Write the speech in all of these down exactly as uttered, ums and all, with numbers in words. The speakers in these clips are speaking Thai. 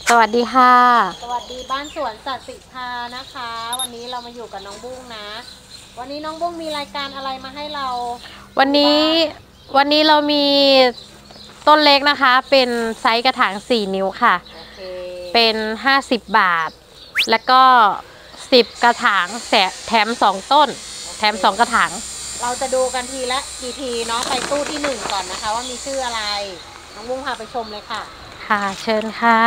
สวัสดีค่ะสวัสดีบ้านสวนสัตว์สิทานะคะวันนี้เรามาอยู่กับน้องบุ้งนะวันนี้น้องบุ้งมีรายการอะไรมาให้เราวันนี้วันนี้เรามีต้นเล็กนะคะเป็นไซส์กระถางสี่นิ้วค่ะ okay. เป็นห้าสิบบาทแล้วก็สิบกระถางแถมสองต้น okay. แถมสองกระถางเราจะดูกันทีละกี่ทีเนาะไปตู้ที่หนึ่งก่อนนะคะว่ามีชื่ออะไรน้องบุ้งพาไปชมเลยค่ะค่ะเชิญค่ะ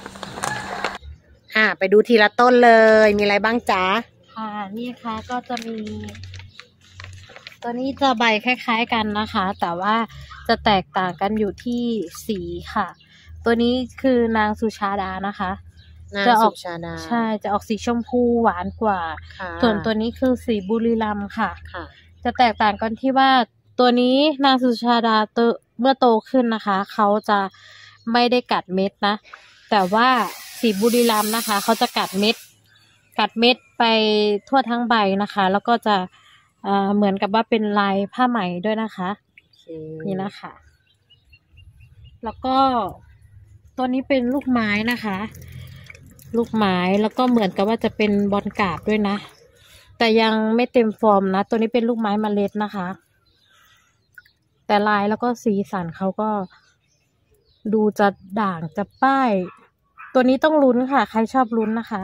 อ่าไปดูทีละต้นเลยมีอะไรบ้างจ๊ะค่ะนี่ค่ะก็จะมีตัวนี้จะใบคล้ายๆกันนะคะแต่ว่าจะแตกต่างกันอยู่ที่สีค่ะตัวนี้คือนางสุชาดานะคะจะออกใช่จะออกสีชมพูหวานกว่าส่วนตัวนี้คือสีบุรีรัมย์ค่ะจะแตกต่างกันที่ว่าตัวนี้นางสุชาดาเมื่อโตขึ้นนะคะเขาจะไม่ได้กัดเม็ดนะแต่ว่าสีบุรีรัมย์นะคะเขาจะกัดเม็ดกัดเม็ดไปทั่วทั้งใบนะคะแล้วก็จะเอ่อเหมือนกับว่าเป็นลายผ้าไหมด้วยนะคะ okay. นี่นะคะแล้วก็ตัวนี้เป็นลูกไม้นะคะลูกไม้แล้วก็เหมือนกับว่าจะเป็นบอลกราบด้วยนะแต่ยังไม่เต็มฟอร์มนะตัวนี้เป็นลูกไม้เมล็ดนะคะแต่ลายแล้วก็สีสันเขาก็ดูจะด่างจะป้ายตัวนี้ต้องลุ้นค่ะใครชอบลุ้นนะคะ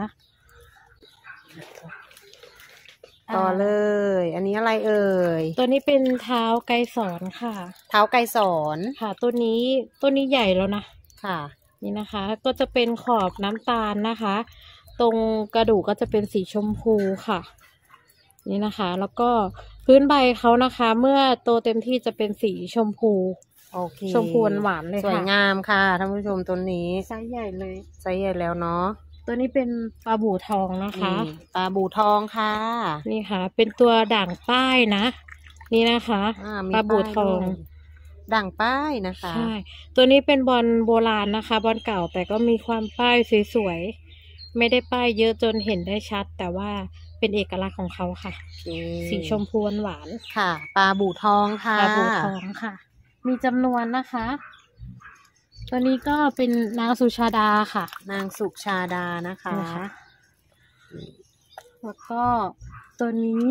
ต่อเลยอันนี้อะไรเอ่ยตัวนี้เป็นเท้าไกรสอนค่ะเท้าไกรสอนค่ะตัวนี้ตัวนี้ใหญ่แล้วนะค่ะนี่นะคะก็จะเป็นขอบน้ำตาลนะคะตรงกระดูกก็จะเป็นสีชมพูค่ะนี่นะคะแล้วก็พื้นใบเขานะคะเมื่อโตเต็มที่จะเป็นสีชมพูโอเคชมพูหวานเลยค่ะสวยงามค่ะท่านผู้ชมตัวนี้ไซส์ใหญ่เลยไซส์ใหญ่แล้วเนาะตัวนี้เป็นปลาบู่ทองนะคะปลาบู่ทองค่ะนี่ค่ะเป็นตัวด่างป้ายนะนี่นะคะปลาบู่ทองด่างป้ายนะคะใช่ตัวนี้เป็นบอลโบราณนะคะบอลเก่าแต่ก็มีความป้ายสวยๆไม่ได้ป้ายเยอะจนเห็นได้ชัดแต่ว่าเป็นเอกลักษณ์ของเขาค่ะสีชมพูหวานค่ะปลาบู่ทองค่ะปลาบู่ทองค่ะมีจำนวนนะคะตัวนี้ก็เป็นนางสุชาดาค่ะนางสุชาดานะคะแล้วก็ตัวนี้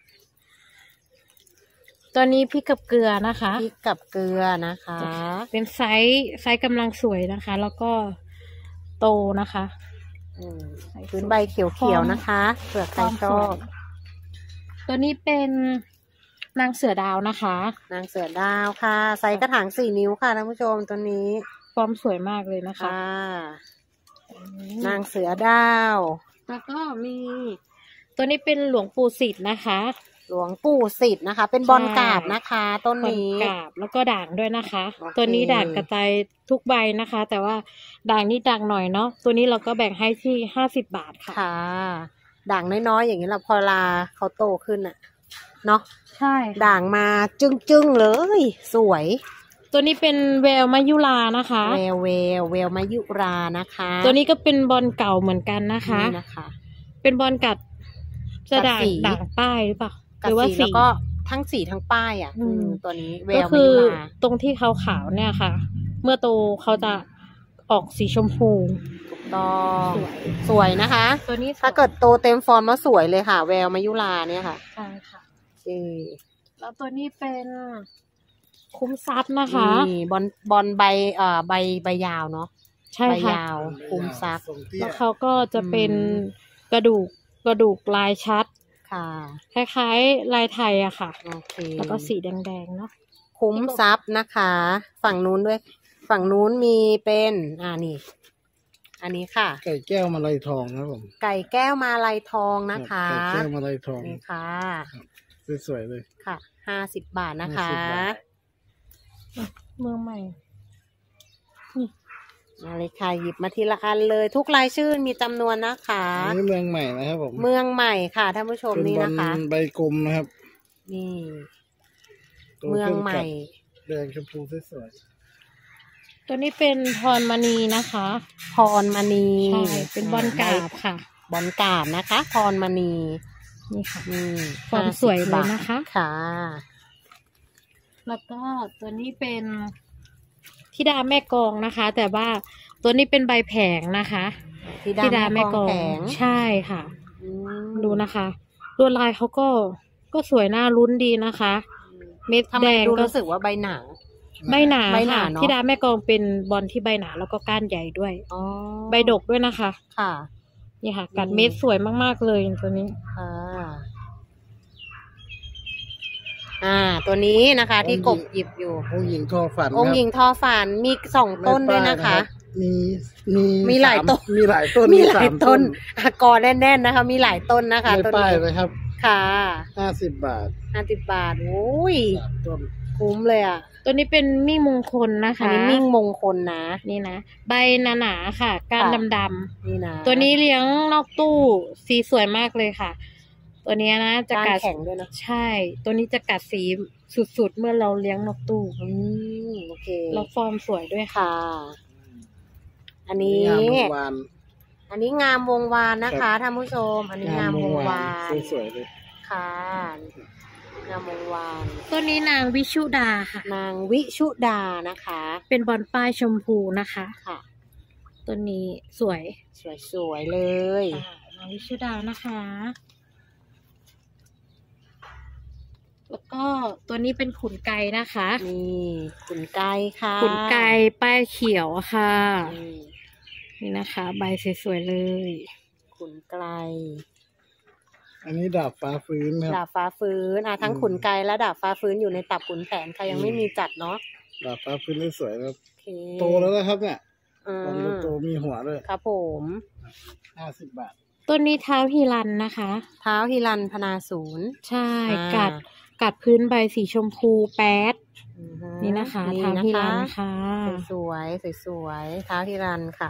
ตัวนี้พริกกับเกลือนะคะพริกกับเกลือนะคะเป็นไซส์ไซส์กำลังสวยนะคะแล้วก็โตนะคะพื้นใบเขียวๆนะคะเปลือกใครชอบตัวนี้เป็นนางเสือดาวนะคะนางเสือดาวค่ะไซส์กระถางสี่นิ้วค่ะท่านผู้ชมตัวนี้ฟอร์มสวยมากเลยนะคะนางเสือดาวแล้วก็มีตัวนี้เป็นหลวงปู่สิทธิ์นะคะหลวงปู่สิทธิ์นะคะเป็นบอลกราบนะคะต้นนี้บอลกราบแล้วก็ด่างด้วยนะคะตัวนี้ด่างกระจายทุกใบนะคะแต่ว่าด่างนี่ด่างหน่อยเนาะตัวนี้เราก็แบ่งให้ที่ห้าสิบบาทค่ะค่ะด่างน้อยๆอย่างนี้เราพอลาเขาโตขึ้นอะเนาะใช่ด่างมาจึ้งๆเลยสวยตัวนี้เป็นแววมายุรานะคะแววแววแววมายุรานะคะตัวนี้ก็เป็นบอลเก่าเหมือนกันนะคะนี่นะคะเป็นบอลกัดจะด่างด่างป้ายหรือเปล่าหรือว่าสีแล้วก็ทั้งสีทั้งป้ายอ่ะตัวนี้แววมายุราตรงที่ขาวๆเนี่ยค่ะเมื่อโตเขาจะออกสีชมพูถูกต้องสวยนะคะตัวนี้ถ้าเกิดโตเต็มฟอร์มแล้วสวยเลยค่ะแววมายุราเนี่ยค่ะใช่ค่ะเออแล้วตัวนี้เป็นคุ้มทรัพย์นะคะนี่บอลบอลใบเอ่อใบใบยาวเนาะใช่ค่ะใบยาวคุ้มทรัพย์แล้วเขาก็จะเป็นกระดูกกระดูกลายชัดค่ะคล้ายๆลายไทยอะค่ะโอเคแล้วก็สีแดงๆเนาะคุ้มทรัพย์นะคะฝั่งนู้นด้วยฝั่งนู้นมีเป็นอ่านี่อันนี้ค่ะไก่แก้วมาลัยทองครับผมไก่แก้วมาลัยทองนะคะไก่แก้วมาลัยทองนี่ค่ะสวยๆเลยค่ะห้าสิบบาทนะคะเมืองใหม่มาเลยค่ะหยิบมาทีละอันเลยทุกรายชื่อมีจำนวนนะคะนี่เมืองใหม่นะครับผมเมืองใหม่ค่ะท่านผู้ชมนี่นะคะใบกลมนะครับนี่เมืองใหม่แดงชมพูสวยๆตัวนี้เป็นพรมณีนะคะพรมณีใช่เป็นบอลกราบค่ะบอลกราบนะคะพรมณีนี่ค่ะความสวยเลยนะคะค่ะแล้วก็ตัวนี้เป็นธิดาแม่กองนะคะแต่ว่าตัวนี้เป็นใบแผงนะคะธิดาแม่กลองใช่ค่ะดูนะคะลวดลายเขาก็ก็สวยน่าลุ้นดีนะคะเม็ดแดงก็รู้สึกว่าใบหนาใบหนาค่ะธิดาแม่กลองเป็นบอลที่ใบหนาแล้วก็ก้านใหญ่ด้วยใบดกด้วยนะคะค่ะนี่ค่ะกัดเม็ดสวยมากๆเลยตัวนี้อ่าอ่าตัวนี้นะคะที่กบหยิบอยู่องค์หญิงทอฝันองค์หญิงทอฝันมีสองต้นด้วยนะคะมีมีมีหลายต้นมีหลายต้นมีหลายต้นกอแน่นๆนะคะมีหลายต้นนะคะต้นป้ายเลยครับค่ะห้าสิบบาทห้าสิบบาทโอ้ยคุ้มเลยอ่ะตัวนี้เป็นมิ่งมงคลนะคะอันนี้มิ่งมงคลนะนี่นะใบหนาๆค่ะก้านดำๆนี่นะตัวนี้เลี้ยงนอกตู้สีสวยมากเลยค่ะตัวนี้นะจะกัดแข็งด้วยนะใช่ตัวนี้จะกัดสีสุดๆเมื่อเราเลี้ยงนกตู้อืมโอเคแล้วฟอร์มสวยด้วยค่ะอันนี้อันนี้งามวงวานนะคะท่านผู้ชมอันนี้งามวงวานสวยเลยค่ะงามวงวานตัวนี้นางวิชุดาค่ะนางวิชุดานะคะเป็นบอลป้ายชมพูนะคะค่ะตัวนี้สวยสวยๆเลยนางวิชุดานะคะแล้วก็ตัวนี้เป็นขุนไก่นะคะนี่ขุนไก่ค่ะขุนไก่ป้ายเขียวค่ะนี่นะคะใบสวยๆเลยขุนไก่อันนี้ดาบฟ้าฟื้นครับดาบฟ้าฟื้นอ่ะทั้งขุนไก่และดาบฟ้าฟื้นอยู่ในตับขุนแผนใครยังไม่มีจัดเนาะดาบฟ้าฟื้นนี่สวยครับโตแล้วนะครับเนี่ยตอนโตมีหัวด้วยครับผมห้าสิบบาทต้นนี้เท้าฮิรันนะคะเท้าฮิรันพนาศูนย์ใช่กัดกัดพื้นใบสีชมพูแป๊ดนี่นะคะเท้าฮิรันค่ะสวยสวยเท้าฮิรันค่ะ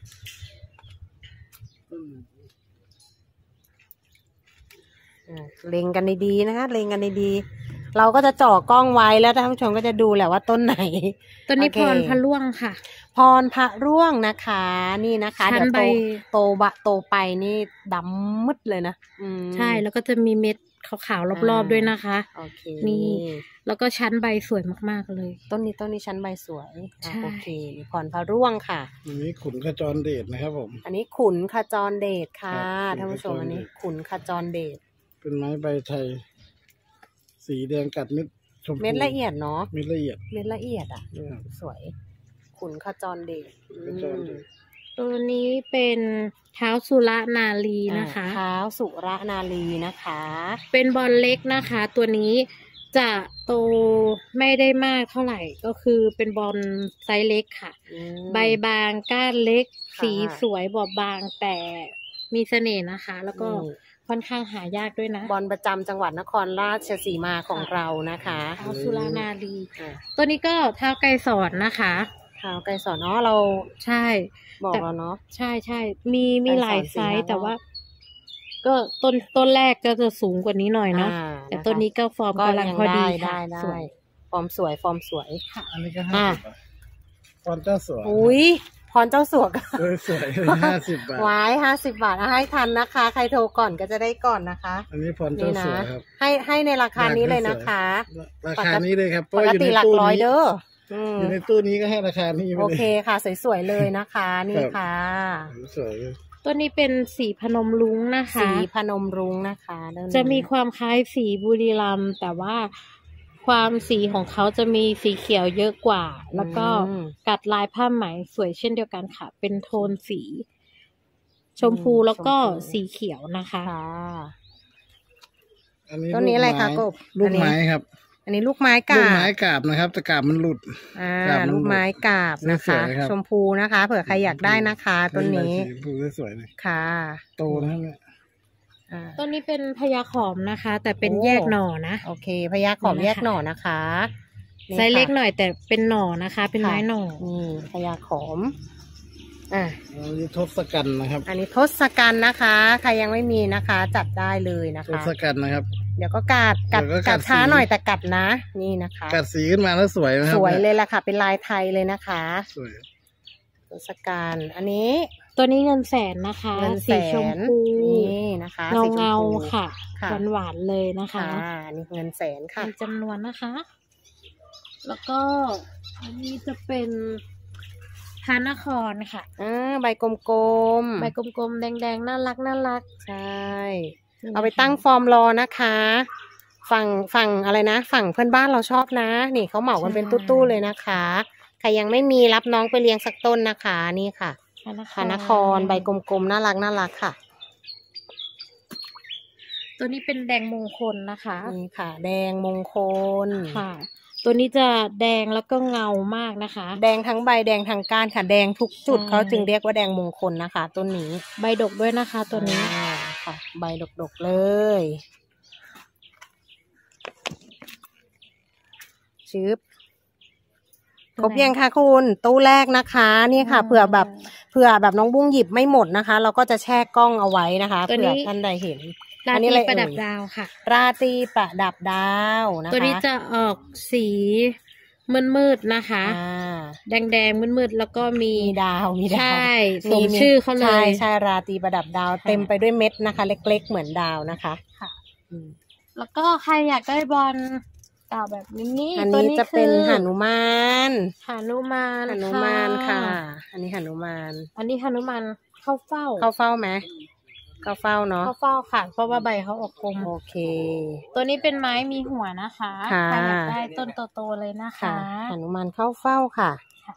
เล็งกันดีๆนะคะเล็งกันดีๆเราก็จะจ่อกล้องไว้แล้วท่านผู้ชมก็จะดูแหละว่าต้นไหนต้นนี้พรพระร่วงค่ะพรพระร่วงนะคะนี่นะคะเดี๋ยวโตโตบะโตไปนี่ดำมืดเลยนะใช่แล้วก็จะมีเม็ดขาวๆรอบๆด้วยนะคะโอเคนี่แล้วก็ชั้นใบสวยมากๆเลยต้นนี้ต้นนี้ชั้นใบสวยโอเคพรพระร่วงค่ะอันนี้ขุนขจรเดชนะครับผมอันนี้ขุนขจรเดชค่ะท่านผู้ชมอันนี้ขุนขจรเดชเป็นไม้ใบไทยสีแดงกัดเม็ดชมพูเม็ดละเอียดเนาะเม็ดละเอียดเม็ดละเอียดอ่ะสวยขุนขจรเดชตัวนี้เป็นเท้าสุรนารีนะคะเท้าสุรนารีนะคะเป็นบอลเล็กนะคะตัวนี้จะโตไม่ได้มากเท่าไหร่ก็คือเป็นบอลไซส์เล็กค่ะใบบางก้านเล็กสีสวยบอบบางแต่มีเสน่ห์นะคะแล้วก็ค่อนข้างหายากด้วยนะบอลประจำจังหวัดนครราชสีมาของเรานะคะเท้าสุรนารีตัวนี้ก็เท้าไกรสอนนะคะเท้าไกรสอนเนาะเราใช่บอกเราเนาะใช่ใช่มีมีหลายไซส์แต่ว่าก็ต้นต้นแรกก็จะสูงกว่านี้หน่อยเนาะแต่ต้นนี้ก็ฟอร์มกำลังพอดีค่ะสวยฟอร์มสวยฟอร์มสวยค่ะอันนี้ก็ห้าสิบพรเจ้าสัวอุ้ยพรเจ้าสัวก็สวยห้าสิบบาทไว้ห้าสิบบาทให้ทันนะคะใครโทรก่อนก็จะได้ก่อนนะคะอันนี้พรเจ้าสัวครับให้ให้ในราคานี้เลยนะคะราคานี้เลยครับปกติหลักร้อยเด้ออยู่ในตู้นี้ก็ให้ราคานี้โอเคค่ะสวยๆเลยนะคะนี่ค่ะสวยตัวนี้เป็นสีพนมรุ้งนะคะสีพนมรุ้งนะคะจะมีความคล้ายสีบุรีรัมย์แต่ว่าความสีของเขาจะมีสีเขียวเยอะกว่าแล้วก็กัดลายผ้าไหมสวยเช่นเดียวกันค่ะเป็นโทนสีชมพูแล้วก็สีเขียวนะคะต้นนี้อะไรคะกบลูกไม้ครับอันนี้ลูกไม้กาบลูกไม้กาบนะครับแต่กาบมันหลุดอ่าลูกไม้กาบนะคะชมพูนะคะเผื่อใครอยากได้นะคะต้นนี้ชมพูสวยเลยค่ะโตนะเนี่ยต้นนี้เป็นพญาขอมนะคะแต่เป็นแยกหน่อนะโอเคพญาขอมแยกหน่อนะคะไซส์เล็กหน่อยแต่เป็นหน่อนะคะเป็นไม้หน่อนี่พญาขอมอ่ะอันนี้ทศกัณฐ์นะครับอันนี้ทศกัณฐ์นะคะใครยังไม่มีนะคะจัดได้เลยนะคะทศกัณฐ์นะครับเดี๋ยวก็กัดกัดกัดช้าหน่อยแต่กัดนะนี่นะคะกัดสีขึ้นมาแล้วสวยนะครับสวยเลยล่ะค่ะเป็นลายไทยเลยนะคะสวยทศกัณฐ์อันนี้ตัวนี้เงินแสนนะคะสีชมพูนี่นะคะเงาเงาค่ะหวานหวานเลยนะคะนี่เงินแสนค่ะมีจำนวนนะคะแล้วก็อันนี้จะเป็นพระนครค่ะอ่าใบกลมๆใบกลมๆแดงๆน่ารักน่ารักใช่เอาไปตั้งฟอร์มรอนะคะฝั่งฝั่งอะไรนะฝั่งเพื่อนบ้านเราชอบนะนี่เขาเหมากันเป็นตู้ๆเลยนะคะใครยังไม่มีรับน้องไปเลี้ยงสักต้นนะคะนี่ค่ะพระนครใบกลมๆน่ารักน่ารักค่ะตัวนี้เป็นแดงมงคลนะคะนี่ค่ะแดงมงคลค่ะตัวนี้จะแดงแล้วก็เงามากนะคะแดงทั้งใบแดงทั้งก้านค่ะแดงทุกจุดเขาจึงเรียกว่าแดงมงคลนะคะต้นนี้ใบดกด้วยนะคะตัวนี้ค่ะใบดกๆเลยชืบครบยังคะคุณตู้แรกนะคะนี่ค่ะเผื่อแบบเผื่อแบบน้องบุ้งหยิบไม่หมดนะคะเราก็จะแช่กล้องเอาไว้นะคะเผื่อท่านใดเห็นราตรีประดับดาวค่ะราตรีประดับดาวนะคะตัวนี้จะออกสีมืดๆนะคะแดงๆมืดๆแล้วก็มีดาวมีดาวใช่สมชื่อเขาเลยใช่ใช่ราตรีประดับดาวเต็มไปด้วยเม็ดนะคะเล็กๆเหมือนดาวนะคะค่ะแล้วก็ใครอยากได้บอลเก่าแบบนี้อันนี้จะเป็นหนุมานหนุมานหนุมานค่ะอันนี้หนุมานอันนี้หนุมานเข้าเฝ้าเข้าเฝ้าไหมเข้าเฝ้าเนาะเข้าเฝ้าค่ะเพราะว่าใบเขาออกกลมโอเคตัวนี้เป็นไม้มีหัวนะคะใครอยากได้ต้นโตๆเลยนะคะหนุมานเข้าเฝ้าค่ะ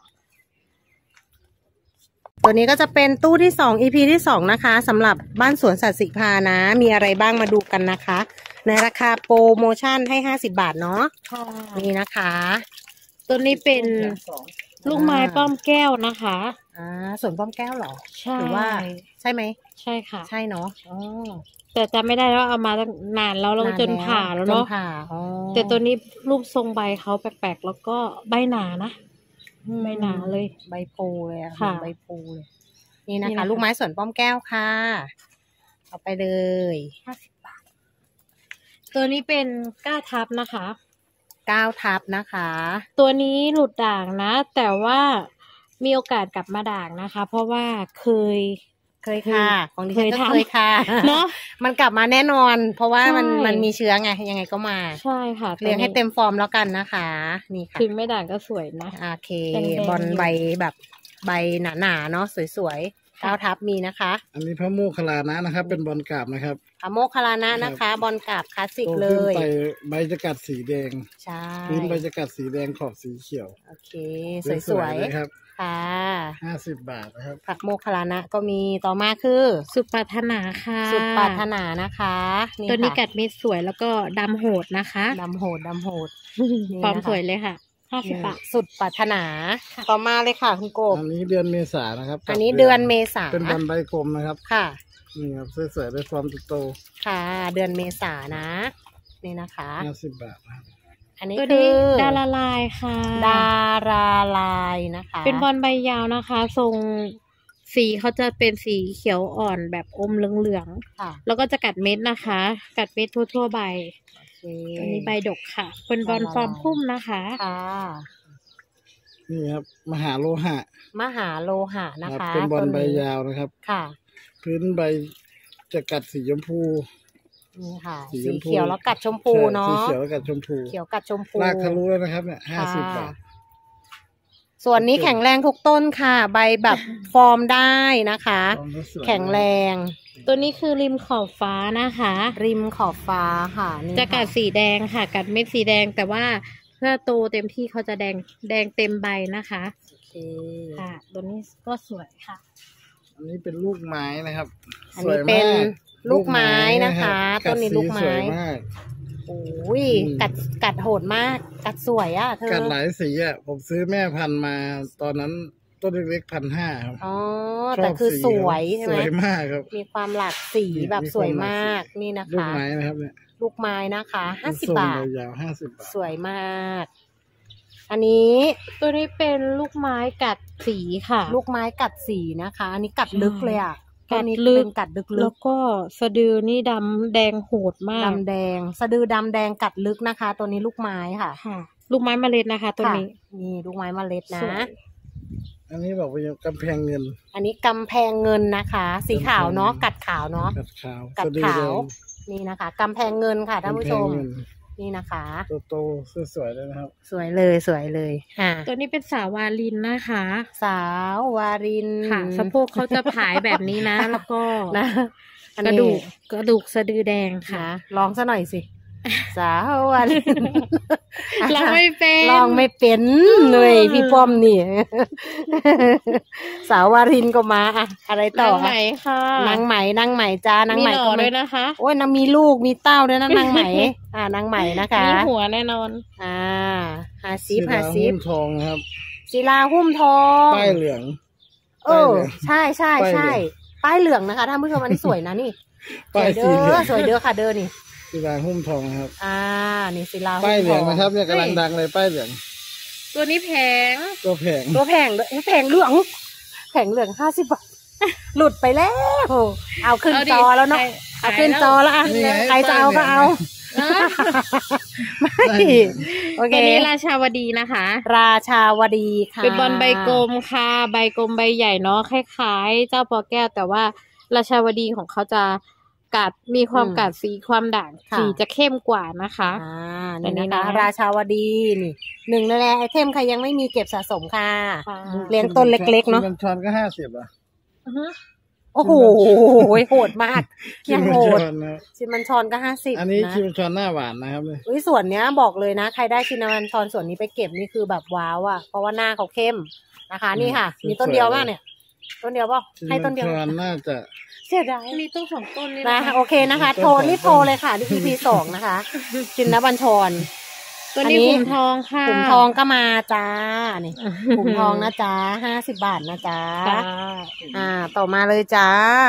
ตัวนี้ก็จะเป็นตู้ที่สอง อี พี ที่สองนะคะสำหรับบ้านสวนสัตว์สิพานะมีอะไรบ้างมาดูกันนะคะในราคาโปรโมชั่นให้ห้าสิบบาทเนาะนี่นะคะตัวนี้เป็นลูกไม้ป้อมแก้วนะคะอ่าสวนป้อมแก้วหรอใช่หรือว่าใช่ไหมใช่ค่ะใช่เนาะอ๋อแต่จำไม่ได้แล้วเอามาตั้งนานแล้วเราจนผ่าแล้วเนาะแต่ตัวนี้รูปทรงใบเขาแปลกๆแล้วก็ใบหนานะใบหนาเลยใบโพเลยอะใบโพเลยนี่นะคะลูกไม้สวนป้อมแก้วค่ะเอาไปเลยห้าสิบบาทตัวนี้เป็นก้าทับนะคะเก้าทับนะคะตัวนี้หลุดด่างนะแต่ว่ามีโอกาสกลับมาด่างนะคะเพราะว่าเคยเคยค่ะของดิฉันก็เคยค่ะเนาะมันกลับมาแน่นอนเพราะว่ามันมันมีเชื้อไงยังไงก็มาใช่ค่ะเลี้ยงให้เต็มฟอร์มแล้วกันนะคะนี่ค่ะถึงไม่ด่างก็สวยนะโอเคบอลใบแบบใบหนาๆเนาะสวยๆเก้าทับมีนะคะอันนี้พระโมคคัลลานะนะครับเป็นบอลกาบนะครับพระโมคคัลลานะนะคะบอลกาบคลาสสิกเลยใบจะกัดสีแดงใช่พื้นใบจะกัดสีแดงขอบสีเขียวโอเคสวยๆครับค่ะห้าสิบบาทนะครับผักโมคคัลลานะก็มีต่อมาคือสุปรารถนาค่ะสุปรารถนานะคะตัวนี้กัดเม็ดสวยแล้วก็ดำโหดนะคะดำโหดดำโหดพร้อมสวยเลยค่ะห้าสิบบาทสุดปรารถนาต่อมาเลยค่ะคุณโกบอันนี้เดือนเมษานะครับอันนี้เดือนเมษาเป็นบอลใบกลมนะครับค่ะนี่ครับสวยๆด้วยฟอร์มโตค่ะเดือนเมษานะนี่นะคะห้าสิบบาทอันนี้คือดาราลายค่ะดาราลายนะคะเป็นบอลใบยาวนะคะทรงสีเขาจะเป็นสีเขียวอ่อนแบบอมเหลืองๆแล้วก็จะกัดเม็ดนะคะกัดเม็ดทั่วๆใบอันนี้ใบดกค่ะเป็นบอลฟอร์มพุ่มนะคะค่ะนี่ครับมหาโลหะมหาโลหะนะคะเป็นบอลใบยาวนะครับค่ะพื้นใบจะกัดสีชมพูนี่ค่ะสีเขียวแล้วกัดชมพูเนาะสีเขียวแล้วกัดชมพูเขียวกัดชมพูรากทะลุแล้วนะครับเนี่ยห้าสิบบาทส่วนนี้แข็งแรงทุกต้นค่ะใบแบบฟอร์มได้นะคะแข็งแรงตัวนี้คือริมขอบฟ้านะคะริมขอบฟ้าค่ะจะกัดสีแดงค่ะกัดเม็ดสีแดงแต่ว่าเพื่อโตเต็มที่เขาจะแดงแดงเต็มใบนะคะโอเคค่ะตัวนี้ก็สวยค่ะอันนี้เป็นลูกไม้นะครับอันนี้เป็นลูกไม้นะคะต้นนี้ลูกไม้โอ้ยกัดกัดโหดมากกัดสวยอ่ะเธอกัดหลายสีอ่ะผมซื้อแม่พันธุ์มาตอนนั้นต้นเล็กๆพันห้าครับอ๋อแต่คือสวยใช่ไหมสวยมากครับมีความหลากสีแบบสวยมากนี่นะคะลูกไม้นะครับเนี่ยลูกไม้นะคะห้าสิบบาทยาวห้าสิบบาทสวยมากอันนี้ตัวนี้เป็นลูกไม้กัดสีค่ะลูกไม้กัดสีนะคะอันนี้กัดลึกเลยอ่ะกัดลึกกัดลึกแล้วก็สะดือนี่ดำแดงโหดมากดำแดงสะดือดำแดงกัดลึกนะคะตัวนี้ลูกไม้ค่ะค่ะลูกไม้เมล็ดนะคะตัวนี้นี่ลูกไม้เมล็ดนะอันนี้บอกว่ากํำแพงเงินอันนี้กำแพงเงินนะคะสีขาวเนาะกัดขาวเนาะกัดขาวกัดขาวนี่นะคะกำแพงเงินค่ะท่านผู้ชมนี่นะคะตัวโตสวยๆเลยนะครับสวยเลยสวยเลยอ่าตัวนี้เป็นสาววาลินนะคะสาววารินค่ะสะโพกเขาจะผายแบบนี้นะ แล้วก็นะกระดูกกระดูกสะดือแดงค่ะลองซะหน่อยสิสาววารินลองไม่เป็นลองไม่เป็นเลยพี่ป้อมนี่สาววารินก็มาอะอะไรต่อนางไหมค่ะนางไหมนางไหมจ้านางไหมก็ด้วยนะคะโอ้ยนางมีลูกมีเต้าด้วยนะนางไหมอ่านางไหมนะคะมีหัวแน่นอนอ่าหาซิปหาซิปทองครับศิลาหุ้มทองป้ายเหลืองเออใช่ใช่ใช่ป้ายเหลืองนะคะท่านผู้ชมอันนี้สวยนะนี่สวยเด้อสวยเด้อค่ะเด้อนี่ศิลาหุ้มทองครับอ่านี่ศิลาป้ายเหลืองนะครับเนี่ยกำลังดังเลยป้ายเหลืองตัวนี้แพงตัวแพงตัวแพงแพงเหลืองแพงเหลืองห้าสิบบาทหลุดไปแล้วเอาขึ้นจอแล้วเนาะเอาขึ้นจอแล้วอ่ะใครจะเอาก็เอาไม่โอเคตัวนี้ราชาวดีนะคะราชาวดีค่ะเป็นบอลใบกลมค่ะใบกลมใบใหญ่เนาะคล้ายๆเจ้าปอแก้วแต่ว่าราชาวดีของเขาจะกัดมีความกัดสีความด่างสีจะเข้มกว่านะคะอ่านี่นะคะราชาวดีนี่หนึ่งในแรไอเทมใครยังไม่มีเก็บสะสมค่ะเลี้ยงต้นเล็กๆเนาะชิมชอนก็ห้าสิบอ่ะโอ้โหโหดมากยังโหดชิมันชอนก็ห้าสิบอันนี้ชิมชอนหน้าหวานนะครับเลยอุ้ยส่วนเนี้ยบอกเลยนะใครได้ชินมันชอนส่วนนี้ไปเก็บนี่คือแบบว้าวอ่ะเพราะว่าหน้าเขาเข้มนะคะนี่ค่ะมีต้นเดียวมากเนี่ยต้นเดียวป่ะให้ต้นเดียวน่าจะเสียดายมีต้นสองต้นนี่นะโอเคนะคะโทรรีบโทรเลยค่ะที่ อี พี สองนะคะชินบัญชรตัวนี้ขุมทองค่ะขุมทองก็มาจ้านี่ขุมทองนะจ้าห้าสิบบาทนะจ้าอ่าต่อมาเลยจ้า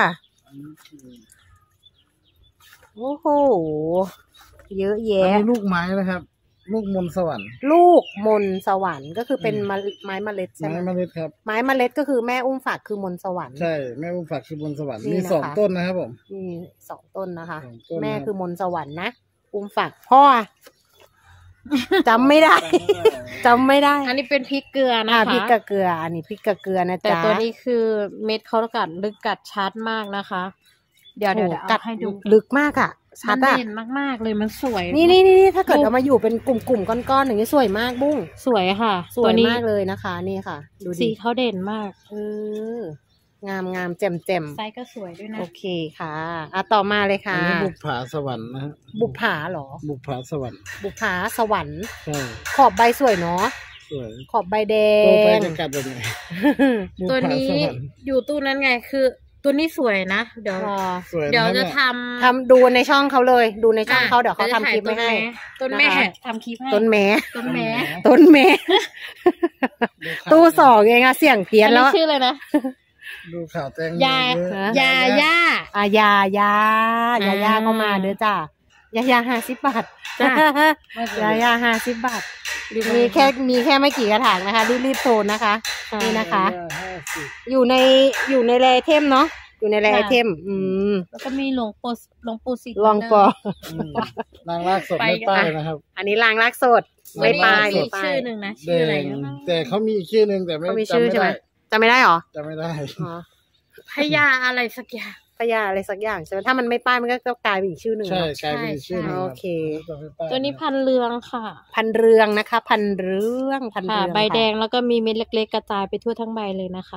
โอ้โหเยอะแยะอันนี้ลูกไม้นะครับลูกมนสวรรค์ลูกมนสวรรค์ก็คือเป็นไม้เมล็ดใช่ไหมไม้เมล็ดครับไม้เมล็ดก็คือแม่อุ้มฝักคือมนสวรรค์ใช่แม่อุ้มฝักคือมนสวรรค์มีสองต้นนะครับผมมีสองต้นนะคะแม่คือมนสวรรค์นะอุ้มฝักพ่อจำไม่ได้จำไม่ได้อันนี้เป็นพริกเกลือนะคะพริกกะเกลืออันนี้พริกกะเกลือนะจ๊ะแต่ตัวนี้คือเม็ดเขากัดลึกกัดชัดมากนะคะเดี๋ยวเดี๋ยวกัดให้ดูลึกมากอ่ะชัดอ่ะเด่นมากๆเลยมันสวยนี่นี่นี่ถ้าเกิดเอามาอยู่เป็นกลุ่มๆก้อนๆอย่างนี้สวยมากบุ้งสวยค่ะสวยมากเลยนะคะนี่ค่ะดูสีเขาเด่นมากเอองามงามแจ่มแจ่มไซส์ก็สวยด้วยนะโอเคค่ะอ่ะต่อมาเลยค่ะอันนี้บุปผาสวรรค์นะบุปผาหรอบุปผาสวรรค์บุปผาสวรรค์ใช่ขอบใบสวยเนาะสวยขอบใบแดงตัวใบจะกัดแบบไหนตัวนี้อยู่ตู้นั้นไงคือตัวนี้สวยนะเดี๋ยวเดี๋ยวจะทำทำดูในช่องเขาเลยดูในช่องเขาเดี๋ยวเขาทำคลิปไม่ให้ต้นแม่ทำคลิปให้ต้นแม่ต้นแม่ต้นแม่ตู้สองเองอะเสียงเพี้ยนแล้วชื่อเลยนะดูข่าวแตงยายาย่าอ่ะยายายายาก็มาเด้อจ้ายายาห้าสิบบาทจ้ายายาห้าสิบบาทมีแค่มีแค่ไม่กี่กระถางนะคะรีบๆโทรนะคะนี่นะคะอยู่ในอยู่ในแรเทมเนาะอยู่ในแรเทมอืมแล้วก็มีหลวงปู่หลวงปู่สิทธิ์หลวงปอรางรากสดไม่ป้ายนะครับอันนี้รางรากสดไม่ป้ายมีชื่อหนึ่งนะชื่ออะไรแต่เขามีชื่อหนึ่งแต่ไม่จำไม่ได้จำไม่ได้หรอจำไม่ได้พญาอะไรสักอย่างพญาอะไรสักอย่างใช่ไหมถ้ามันไม่ป้ายมันก็กลายเป็นอีกชื่อหนึ่งใช่กลายเป็นอีกชื่อหนึ่งโอเคตัวนี้พันเรืองค่ะพันเรืองนะคะพันเรืองพันเรืองใบแดงแล้วก็มีเม็ดเล็กๆกระจายไปทั่วทั้งใบเลยนะคะ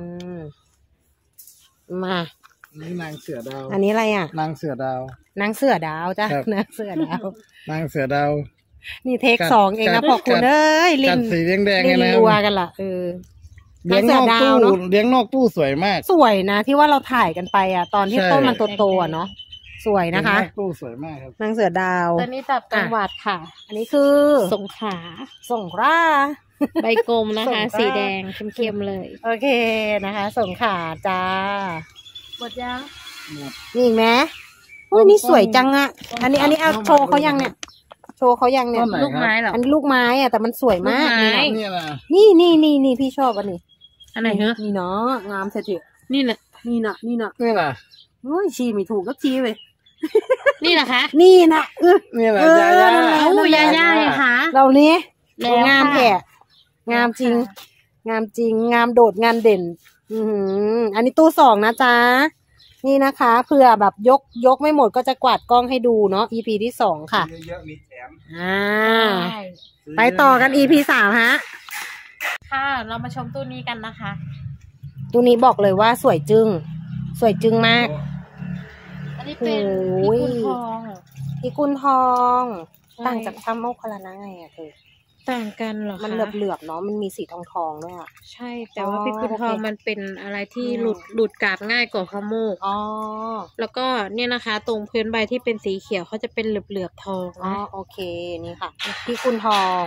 มาอันนี้นางเสือดาวอันนี้อะไรอ่ะนางเสือดาวนางเสือดาวจ้ะนางเสือดาวนางเสือดาวนี่เทคสองเองนะพอคุณเอ้ยลิงสีแดงๆไงนะรัวกันล่ะเออเลี้ยงนอกตู้เลี้ยงนอกตู้สวยมากสวยนะที่ว่าเราถ่ายกันไปอ่ะตอนที่ต้นมันโตๆอ่ะเนาะสวยนะคะตู้สวยมากครับนางเสือดาวตัวนี้จากจังหวัดค่ะอันนี้คือสงขลาสงขลาใบกลมนะคะสีแดงเข้มๆเลยโอเคนะคะสงขลาจ้าหมดยังนี่อีกไหมโอ้ยนี่สวยจังอ่ะอันนี้อันนี้เอาโชว์เขายังเนี่ยโชว์เขายังเนี่ยลูกไม้เหรออันนี้ลูกไม้อ่ะแต่มันสวยมากนี่นี่นี่นี่พี่ชอบอันนี้อันไหนเหรอนี่เนาะงามเสียนี่แหละนี่น่ะนี่น่ะนี่น่ะโอ้ยชี้ไม่ถูกก็ชี้เลยนี่แหละคะนี่น่ะนี่แหละยาย่าโอ้ยาย่าค่ะเรานี้งามแท้งามจริงงามจริงงามโดดงานเด่นอืออันนี้ตู้สองนะจ๊ะนี่นะคะเผื่อแบบยกยกไม่หมดก็จะกวาดกล้องให้ดูเนาะ อี พี ที่สองค่ะเยอะๆมีแถมอ่าไปต่อกัน อี พี สามฮะค่ะเรามาชมตู้นี้กันนะคะตู้นี้บอกเลยว่าสวยจึงสวยจึงมากอันนี้เป็นพิกุลทองพิกุลทองต่างจากถ้ำโมคคัลลานะไงอะเธอต่างกันเหรอคะมันเหลือบๆเนาะมันมีสีทองทองด้วยอ่ะใช่แต่ว่าพิกุลทองมันเป็นอะไรที่หลุดหลุดกาบง่ายกว่าพะโมกอ๋อแล้วก็เนี่ยนะคะตรงพื้นใบที่เป็นสีเขียวเขาจะเป็นเหลือบๆทองอ๋อโอเคนี่ค่ะพิกุลทอง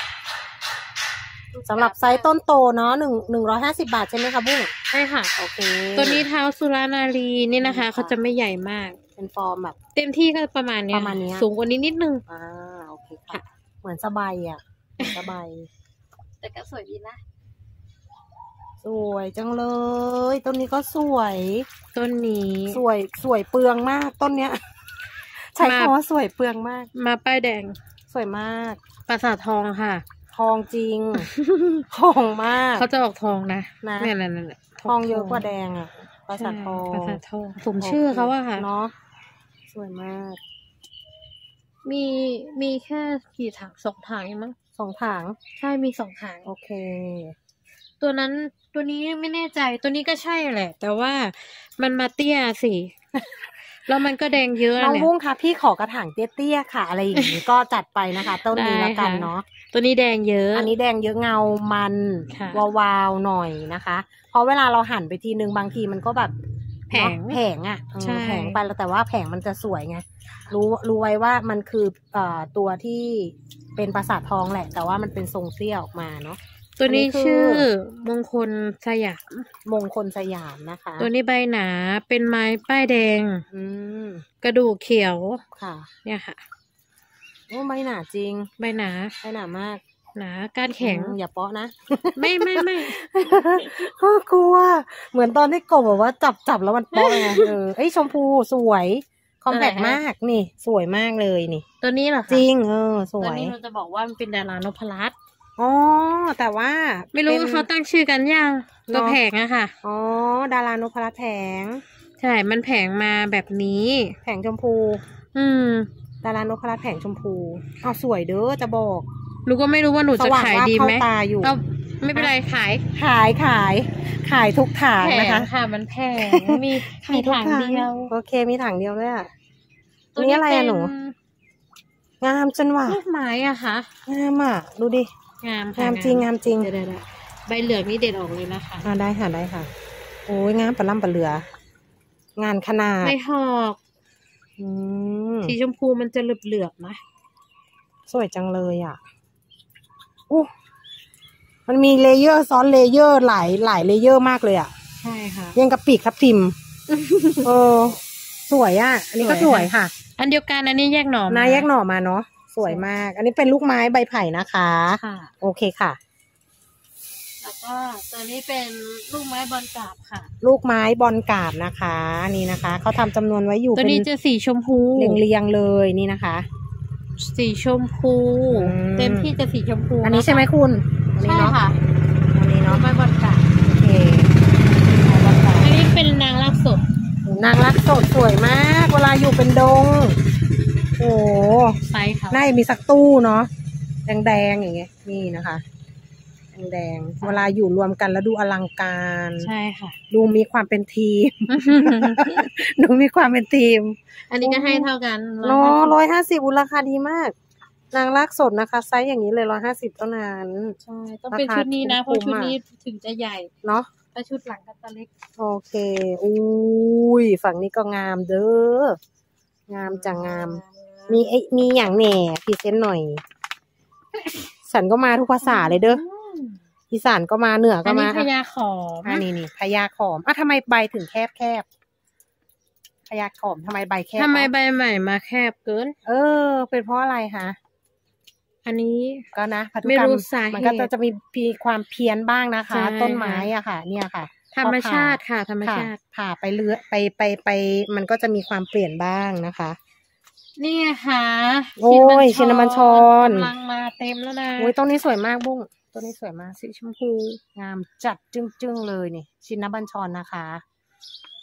สำหรับไซส์ต้นโตเนาะหนึ่งหนึ่งร้อยห้าสิบบาทใช่ไหมคะบุ้งใช่ค่ะโอเคตัวนี้เท้าสุรานารีนี่นะคะเขาจะไม่ใหญ่มากเป็นฟอร์มแบบเต็มที่ก็ประมาณนี้ประมาณนี้สูงกว่านี้นิดนึงอ่าโอเคค่ะเหมือนสบายอ่ะเหมือนสบายแต่ก็สวยดีนะสวยจังเลยต้นนี้ก็สวยต้นนี้สวยสวยเปลืองมากต้นเนี้ยใช้คำว่าสวยเปลืองมากมาป้ายแดงสวยมากปราสาททองค่ะทองจริงทองมากเขาจะออกทองนะนะเนี่ยนั่นทองเยอะกว่าแดงอ่ะปราสาททองปราสาททองสมชื่อเขาว่าค่ะเนาะสวยมากมีมีแค่กี่ถังสองถังเองมั้งสองถังใช่มีสองถังโอเคตัวนั้นตัวนี้ไม่แน่ใจตัวนี้ก็ใช่แหละแต่ว่ามันมาเตี้ยสิแล้วมันก็แดงเยอะน้องบุ้งค่ะพี่ขอกระถางเตี้ยๆค่ะอะไรอย่างนี้ก็จัดไปนะคะต้นนี้แล้วกันเนาะตัวนี้แดงเยอะอันนี้แดงเยอะเงามันวาวๆหน่อยนะคะเพราะเวลาเราหั่นไปทีนึงบางทีมันก็แบบแผงแผงอ่ะแผงไปแล้วแต่ว่าแผงมันจะสวยไงรู้รู้ไว้ว่ามันคือเอ่อตัวที่เป็นปราสาททองแหละแต่ว่ามันเป็นทรงเตี้ยออกมาเนาะตัวนี้ชื่อมงคลสยามมงคลสยามนะคะตัวนี้ใบหนาเป็นไม้ป้ายแดงอืมกระดูกเขียวค่ะเนี่ยค่ะโอ้ใบหนาจริงใบหนาใบหนามากหนาก้านแข็งอย่าเปาะนะไม่ไม่ไม่ก็กลัวเหมือนตอนที่กบบอกว่าจับจับแล้วมันเปาะไงเออไอ้ชมพูสวยคอมแพคมากนี่สวยมากเลยนี่ตัวนี้เหรอคะจริงเออสวยตัวนี้เราจะบอกว่ามันเป็นดารานพรัตน์อ๋อแต่ว่าไม่รู้ว่าเขาตั้งชื่อกันยังตัวแผงอะค่ะอ๋อดารานพรัตน์แผงใช่มันแผงมาแบบนี้แผงชมพูอืมดารานพรัตน์แผงชมพูเอาสวยเด้อจะบอกหนูก็ไม่รู้ว่าหนูจะขายดีไหมก็ไม่เป็นไรขายขายขายขายทุกถังนะคะค่ะมันแพงมีมีถังเดียวโอเคมีถังเดียวด้วยอ่ะตัวนี้อะไรอะหนูงามจนว่ะลูกไม้อะคะงามอ่ะดูดิงามงามจริงงามจริงใบเหลืองนี่เด็ดออกเลยนะคะอ่าได้ค่ะได้ค่ะโอ้ยงามปะล่ำปะเหลืองานขนาดไม่หอกสีชมพูมันจะเหลือบๆนะสวยจังเลยอ่ะอู้มันมีเลเยอร์ซ้อนเลเยอร์หลายหลายเลเยอร์มากเลยอ่ะใช่ค่ะยังกระปีกทับทิมเออสวยอ่ะอันนี้ก็สวยค่ะอันเดียวกันอันนี้แยกหน่อมาแยกหน่อมาเนาะสวยมากอันนี้เป็นลูกไม้ใบไผ่นะคะค่ะโอเคค่ะแล้วก็ตัวนี้เป็นลูกไม้บอลกาบค่ะลูกไม้บอลกาบนะคะนี่นะคะเขาทำจำนวนไว้อยู่ตัวนี้จะสีชมพูเรียงๆเลยนี่นะคะสีชมพูเต็มที่จะสีชมพูอันนี้ใช่ไหมคุณใช่ค่ะอันนี้เนาะไม้บอลกาบโอเคอันนี้เป็นนางรักสดนางรักสดสวยมากเวลาอยู่เป็นดงโอ้ไซส์ค่ะน่าจะมีสักตู้เนาะแดงๆอย่างเงี้ยนี่นะคะแดงๆเวลาอยู่รวมกันแล้วดูอลังการใช่ค่ะดูมีความเป็นทีมดูมีความเป็นทีมอันนี้ก็ให้เท่ากันเนาะร้อยห้าสิบราคาดีมากนางรักสดนะคะไซส์อย่างนี้เลยร้อยห้าสิบเท่านั้นใช่ต้องเป็นชุดนี้นะเพราะชุดนี้ถึงจะใหญ่เนาะถ้าชุดหลังก็จะเล็กโอเคอุ้ยฝั่งนี้ก็งามเด้องามจังงามมีไอ้มีอย่างแหน่พรีเซนต์หน่อยฉันก็มาทุกภาษาเลยเด้ออีสานก็มาเหนือก็มาพญาขอมอันนี้นี่พญาขอมอ่ะทำไมใบถึงแคบแคบพญาขอมทำไมใบแคบทำไมใบใหม่มาแคบเกินเออเป็นเพราะอะไรคะอันนี้ก็นะพันธุกรรมมันก็จะจะมีมีความเพี้ยนบ้างนะคะต้นไม้อ่ะค่ะเนี่ยค่ะธรรมชาติค่ะธรรมชาติผ่าไปเลื้อยไปไปไปมันก็จะมีความเปลี่ยนบ้างนะคะนี่ค่ะโอ้ยชินบัญชรกำลังมาเต็มแล้วนะโอ้ยต้นนี้สวยมากบุ้งต้นนี้สวยมากสีชมพูงามจัดจึ้งๆเลยนี่ชินบัญชรนะคะ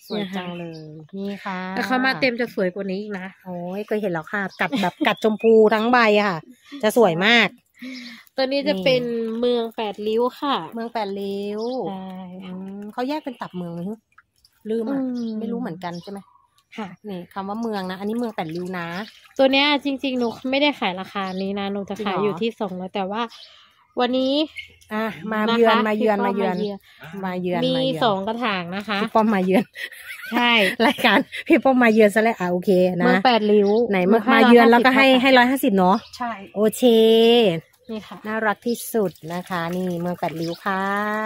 สวยจังเลย นี่ค่ะแต่เขามาเต็มจะสวยกว่านี้อีกนะโอ้ยเคยเห็นแล้วค่ะกัดแบบกัดชมพูทั้งใบอะค่ะ จะสวยมากตัวนี้จะเป็นเมืองแปดริ้วค่ะเมืองแปดริ้วใช่เขาแยกเป็นตับเมืองเลยลืมอ่ะไม่รู้เหมือนกันใช่ไหมค่ะนี่คำว่าเมืองนะอันนี้เมืองแปดริ้วนะตัวเนี้ยจริงๆหนูไม่ได้ขายราคานี้นะหนูจะขายอยู่ที่สองร้อยแต่ว่าวันนี้อ่ะมาเยือนมาเยือนมาเยือนมาเยือนมีสองกระถางนะคะพี่ป้อมมาเยือนใช่รายการพี่ป้อมมาเยือนซะแล้วอ่ะโอเคนะเมืองแปดริ้วไหนมาเยือนแล้วก็ให้ให้ร้อยห้าสิบเนาะใช่โอเคนี่ค่ะน่ารักที่สุดนะคะนี่เมืองแปดริ้วค่ะ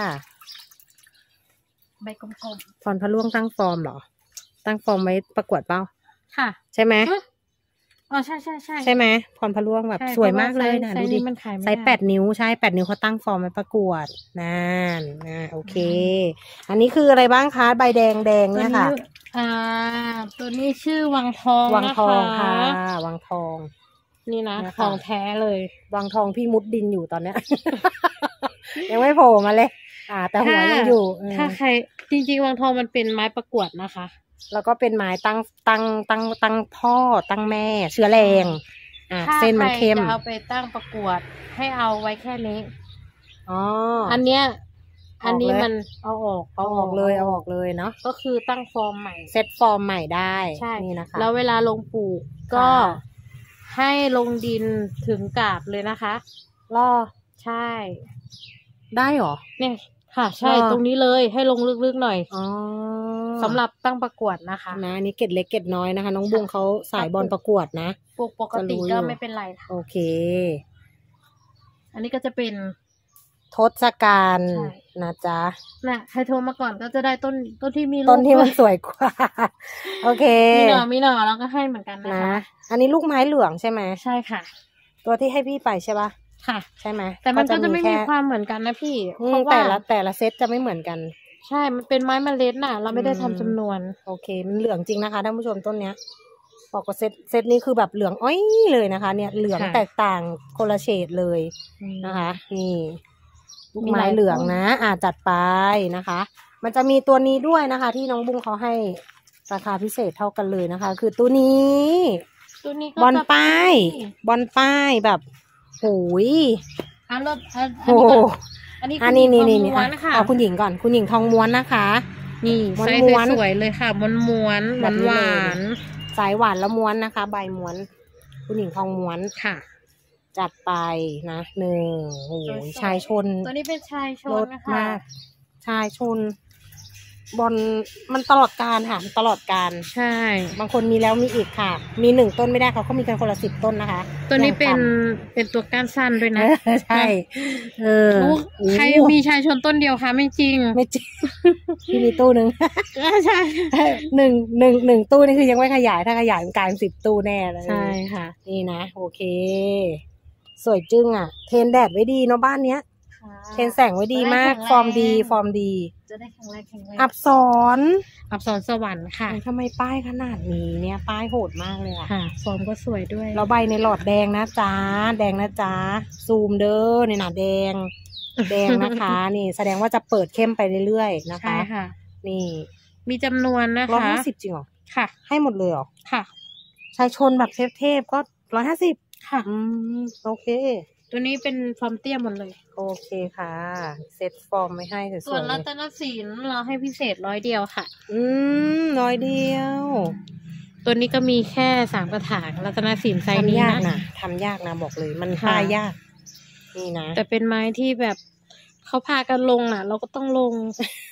ใบกลมๆฟอนพะล่วงตั้งฟอร์มเหรอตั้งฟอร์มไว้ประกวดเปล่าค่ะใช่ไหมอ๋อใช่ใช่ใช่ใช่ไหมพรพะล่วงแบบสวยมากเลยนะดูดิไซส์แปดนิ้วใช่แปดนิ้วเขาตั้งฟอร์มไว้ประกวดนั่นนะโอเคอันนี้คืออะไรบ้างคะใบแดงแดงเนี่ยค่ะอ่าตัวนี้ชื่อวังทองวังทองค่ะวังทองนี่นะทองแท้เลยวังทองพี่มุดดินอยู่ตอนเนี้ยยังไม่โผล่มาเลยอ่าแต่หัวยังอยู่ถ้าใครจริงๆวังทองมันเป็นไม้ประกวดนะคะแล้วก็เป็นไม้ตั้งตั้งตั้งตั้งพ่อตั้งแม่เชื้อแรงอ่าเส้นมันเข้มถ้าใครจะเอาไปตั้งประกวดให้เอาไว้แค่นี้อ๋ออันเนี้ยอันนี้มันเอาออกเอาออกเลยเอาออกเลยเนาะก็คือตั้งฟอร์มใหม่เซตฟอร์มใหม่ได้นี่นะคะแล้วเวลาลงปลูกก็ให้ลงดินถึงกาบเลยนะคะล่อใช่ได้หรอเนี่ยค่ะใช่ตรงนี้เลยให้ลงลึกๆหน่อยอ๋อสำหรับตั้งประกวดนะคะนะอันนี้เกล็ดเล็กเกล็ดน้อยนะคะน้องบุ้งเขาสายบอลประกวดนะปลูกปกติก็ไม่เป็นไรโอเคอันนี้ก็จะเป็นทศกัณฐ์นะจ๊ะน่ะใครโทรมาก่อนก็จะได้ต้นต้นที่มีต้นที่มันสวยกว่าโอเคมีหน่อมีหน่อแล้วก็ให้เหมือนกันนะคะอันนี้ลูกไม้เหลืองใช่ไหมใช่ค่ะตัวที่ให้พี่ไปใช่ปะค่ะใช่ไหมแต่มันก็จะไม่มีความเหมือนกันนะพี่เพราะว่าแต่ละแต่ละเซตจะไม่เหมือนกันใช่มันเป็นไม้เมล็ดน่ะเราไม่ได้ทำจำนวนโอเคมันเหลืองจริงนะคะท่านผู้ชมต้นเนี้ยบอกว่าเซตเซตนี้คือแบบเหลืองอ้อยเลยนะคะเนี่ยเหลืองแตกต่างคนละเฉดเลยนะคะนี่ลูกไม้เหลืองนะอ่าจัดไปนะคะมันจะมีตัวนี้ด้วยนะคะที่น้องบุ้งเขาให้ราคาพิเศษเท่ากันเลยนะคะคือตัวนี้ตัวนี้บอลป้ายบอลป้ายแบบโอ้ยอันรถโอ้อันนี้อันนี้นี่นี่นี่เอาคุณหญิงก่อนคุณหญิงทองม้วนนะคะนี่ไซส์สวยเลยค่ะม้วนม้วนหวานหวานสายหวานแล้วม้วนนะคะใบม้วนคุณหญิงทองม้วนค่ะจัดไปนะหนึ่งโอ้ยชายชนตัวนี้เป็นชายชนนะคะชายชนบอลมันตลอดการค่ะตลอดการใช่บางคนมีแล้วมีอีกค่ะมีหนึ่งต้นไม่ได้เขาก็มีกันคนละสิบต้นนะคะตัวนี้เป็นเป็นตัวก้านสั้นด้วยนะใช่เออใครมีชายชนต้นเดียวคะไม่จริงไม่จริงที่มีตู้หนึ่งใช่หนึ่งหนึ่งหนึ่งตู้นี่คือยังไม่ขยายถ้าขยายมันกลายเป็นสิบตู้แน่เลยใช่ค่ะนี่นะโอเคสวยจึ้งอ่ะเทนแดดไว้ดีเนาะบ้านเนี้ยเทนแสงไว้ดีมากฟอร์มดีฟอร์มดีจะได้แข็งแรงแข็งแรงอับสรอับสรสวรรค์ค่ะทำไมป้ายขนาดนี้เนี่ยป้ายโหดมากเลยอ่ะค่ะฟอร์มก็สวยด้วยเราใบในหลอดแดงนะจ๊ะแดงนะจ๊ะซูมเด้อเนี่ยนะแดงแดงนะคะนี่แสดงว่าจะเปิดเข้มไปเรื่อยๆนะคะใช่ค่ะนี่มีจำนวนนะคะร้อยห้าสิบจริงเหรอค่ะให้หมดเลยเหรอค่ะชายชนแบบเทพๆก็ร้อยห้าสิบค่ะอืมโอเคตัวนี้เป็นฟอร์มเตี้ยหมดเลยโอเคค่ะเซตฟอร์มไม่ให้สวยๆส่วนรัตนศิลป์เราให้พิเศษร้อยเดียวค่ะอืมร้อยเดียวตัวนี้ก็มีแค่สามกระถางรัตนศิลป์ไซส์นี้นะทำยากนะบอกเลยมันป้ายยากนี่นะแต่เป็นไม้ที่แบบเขาพากันลงน่ะเราก็ต้องลง